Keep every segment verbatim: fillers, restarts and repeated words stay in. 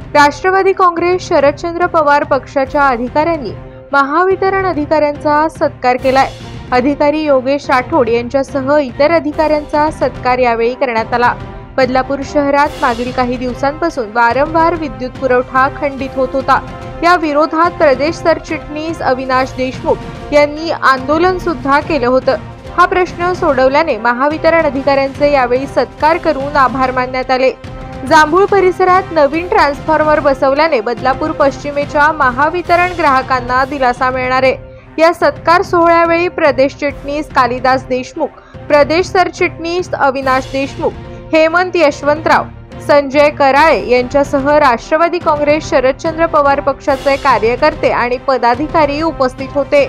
राष्ट्रवादी काँग्रेस शरदचंद्र पवार पक्षाच्या अधिकाऱ्यांनी महावितरण अधिकाऱ्यांचा सत्कार केलाय। अधिकारी योगेश राठोड यांच्यासह इतर अधिकाऱ्यांचा सत्कार यावेळी करण्यात आला। बदलापूर शहरात मागील काही दिवसांपासून वारंवार विद्युत पुरवठा खंडित होत होता। या विरोधात प्रदेश सरचिटणीस अविनाश देशमुख यांनी आंदोलन सुद्धा केलं होतं। हा प्रश्न सोडवल्याने महावितरण अधिकाऱ्यांचे यावेळी सत्कार करून आभार मानण्यात आले। जांभूळ परिसरात नवीन ट्रान्सफॉर्मर बसवल्याने बदलापूर पश्चिमेच्या महावितरण ग्राहकांना दिलासा मिळणार आहे। या सत्कार सोहळ्यावेळी प्रदेश चिटणीस कालिदास देशमुख, प्रदेश सरचिटणीस अविनाश देशमुख, हेमंत यशवंतराव, संजय कराळे यांच्यासह राष्ट्रवादी काँग्रेस शरदचंद्र पवार पक्षाचे कार्यकर्ते आणि पदाधिकारी उपस्थित होते।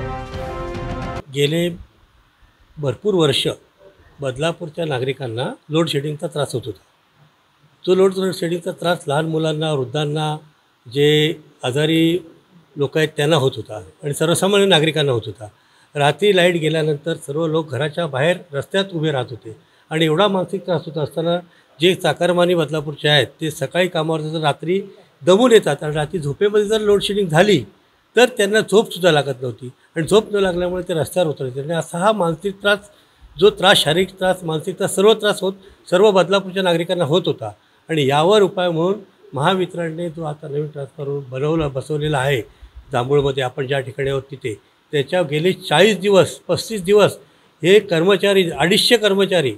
गेले भरपूर वर्ष बदलापूरच्या नागरिकांना लोड शेडिंगचा त्रास होत होता। तो लोड शेडिंगचा त्रास लहान मुलांना, वृद्धांना, जे आजारी लोक आहेत त्यांना होत होता आणि सर्वसामान्य नागरिकांना होत होता। रात्री लाईट गेल्यानंतर सर्व लोक घराच्या बाहेर रस्त्यात उभे राहत होते आणि एवढा मानसिक त्रास होत असताना जे चाकरमानी बदलापूरचे आहेत ते सकाळी कामावर जातात, रात्री दमून येतात आणि रात्री झोपेमध्ये जर लोड शेडिंग झाली तर त्यांना झोपसुद्धा लागत नव्हती आणि झोप न लागल्यामुळे ते रस्त्यावर उतरायचे आणि असा हा मानसिक त्रास, जो त्रास, शारीरिक त्रास, मानसिक त्रास, सर्व त्रास होत सर्व बदलापूरच्या नागरिकांना होत होता। आणि यावर उपाय म्हणून महावितरणने जो आता नवीन ट्रान्सफॉर्मर बनवला बसवलेला आहे जांभूळमध्ये, आपण ज्या ठिकाणी आहोत तिथे, त्याच्या गेले चाळीस दिवस पस्तीस दिवस हे कर्मचारी, अडीचशे कर्मचारी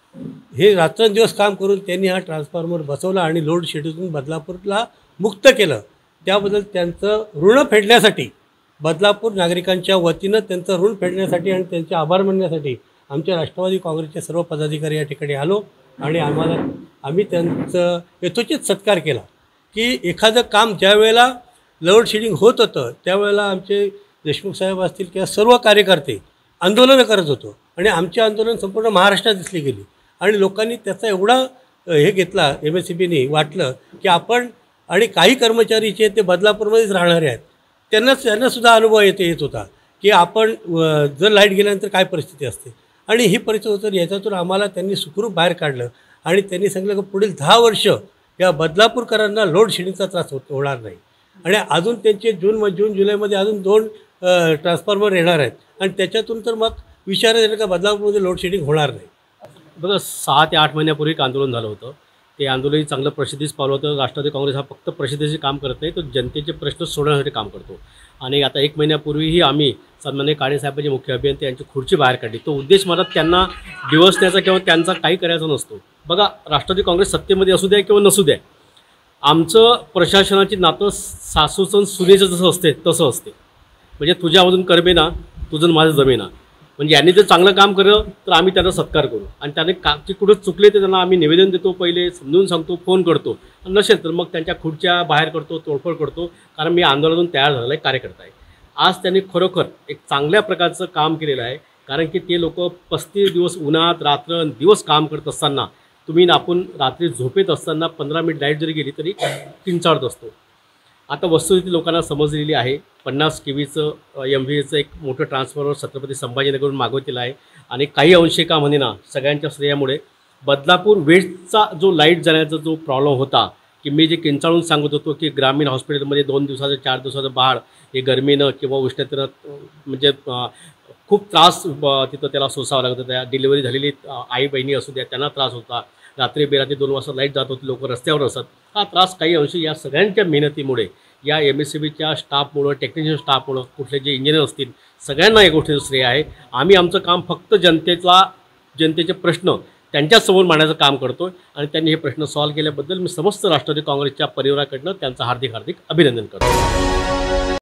हे रात्रंदिवस काम करून त्यांनी हा ट्रान्सफॉर्मर बसवला आणि लोड शेडिंगतून बदलापूरला मुक्त केलं। त्याबद्दल त्यांचं ऋण फेडण्यासाठी, बदलापूर नागरिकांच्या वतीनं त्यांचं ऋण फेडण्यासाठी आणि त्यांचे आभार मानण्यासाठी आमच्या राष्ट्रवादी काँग्रेसचे सर्व पदाधिकारी या ठिकाणी आलो आणि आम्हाला आम्ही त्यांचं यथोचित सत्कार केला की एखादं काम ज्या वेळेला लोड शेडिंग होत होतं त्यावेळेला आमचे देशमुख साहेब असतील किंवा सर्व कार्यकर्ते आंदोलनं करत होतो आणि आमचे आंदोलन संपूर्ण महाराष्ट्रात दिसली गेली आणि लोकांनी त्याचा एवढा हे घेतला, एम एस सी बीने वाटलं की आपण, आणि काही कर्मचारीचे ते बदलापूरमध्येच राहणारे आहेत, त्यांना त्यांनासुद्धा अनुभव येते येत होता की आपण जर लाईट गेल्यानंतर काय परिस्थिती असते आणि ही परिस्थिती होतं। याच्यातून आम्हाला त्यांनी सुखरूप बाहेर काढलं आणि त्यांनी सांगितलं की पुढील दहा वर्ष या बदलापूरकरांना लोड शेडिंगचा त्रास होत होणार नाही आणि अजून त्यांचे जून म जून जुलैमध्ये अजून दोन ट्रान्सफॉर्मर येणार आहेत आणि त्याच्यातून तर मग विचार येईल का बदलापूरमध्ये लोड शेडिंग होणार नाही। बघा, सहा ते आठ महिन्यापूर्वी एक आंदोलन झालं होतं। ते आंदोलन चांगलं प्रसिद्धीस पावलं होतं। राष्ट्रवादी काँग्रेस हा फक्त प्रसिद्धीचे काम करत नाही, तो जनतेचे प्रश्न सोडवण्यासाठी काम करतो आणि आता एक महिन्यापूर्वीही आम्ही सन्माननीय काळे साहेबांचे मुख्य अभियंते यांची खुर्ची बाहेर काढली। तो उद्देश मला त्यांना डिवसण्याचा किंवा त्यांचा काही करायचा नसतो। बघा, राष्ट्रवादी काँग्रेस सत्तेमध्ये असू द्या किंवा नसू द्या, आमचं प्रशासनाची नातं सासूचं सुनेचं जसं असते तसं असते। म्हणजे तुझ्यामधून करमे ना, तुझं माझं जमेना। म्हणजे यांनी जर चांगलं काम केलं तर आम्ही त्यांना सत्कार करू आणि त्याने का ते कुठं चुकले तर त्यांना आम्ही निवेदन देतो, पहिले समजून सांगतो, फोन करतो, नसेल तर मग त्यांच्या खुर्च्या बाहेर करतो, तोडफोड करतो, कारण मी आंदोलनातून तयार झालेला एक कार्यकर्ता आहे। आज त्यांनी खरोखर एक चांगल्या प्रकारचं काम केलेलं आहे, कारण की ते लोक पस्तीस दिवस उन्हात रात्र दिवस काम करत असताना, तुम्ही आपण रात्री झोपेत असताना पंधरा मिनिट लाईट जरी गेली तरी किंचाळत असतो। आता वस्तुस्थिती लोकांना समजलेली आहे। पन्नास के व्हीचं एम व्ही एचं एक मोठं ट्रान्सफॉर्मर छत्रपती संभाजीनगरवरून मागवलेलं आहे आणि काही अंशी का म्हणेना सगळ्यांच्या श्रेयामुळे बदलापूर वेस्टचा जो लाईट जाण्याचा जो प्रॉब्लेम होता, की मी जे किंचाळून सांगत होतो की ग्रामीण हॉस्पिटलमध्ये दोन दिवसाचं चार दिवसाचं बाळ हे गरमीनं किंवा उष्णतेनं म्हणजे खूप त्रास तिथं त्याला सोसावं लागत होता। डिलिव्हरी झालेली आई बहिणी असू द्या त्यांना त्रास होता, रात्री बेरात्री दोन वाजता लाईट जात होती, लोक रस्त्यावर असत। हा त्रास काही अंशी या सगळ्यांच्या मेहनतीमुळे, या एम एस सी बीच्या स्टाफमुळं, टेक्निशियन स्टाफमुळं, कुठले जे इंजिनियर असतील, सगळ्यांना या गोष्टीचं श्रेय आहे। आम्ही आमचं काम फक्त जनतेला जनतेचे प्रश्न त्यांच्यासमोर मांडण्याचं काम करतो आणि त्यांनी हे प्रश्न सॉल्व्ह केल्याबद्दल मी समस्त राष्ट्रवादी काँग्रेसच्या परिवाराकडनं त्यांचं हार्दिक हार्दिक अभिनंदन करतो।